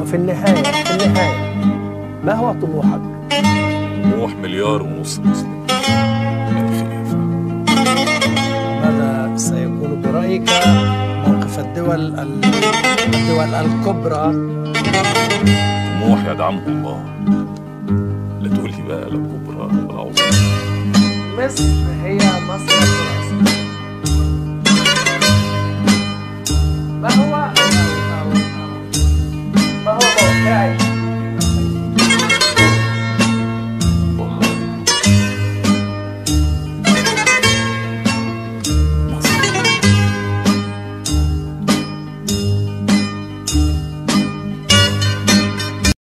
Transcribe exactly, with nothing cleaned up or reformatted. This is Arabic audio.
في النهاية في النهاية ما هو طموحك؟ طموح مليار ونص مسلم الخلافة. ماذا سيكون برأيك موقف الدول الدول الكبرى؟ طموح يدعمه الله، لا تقول لي بقى لا كبرى ولا عظمى. مصر هي مصر الرأس.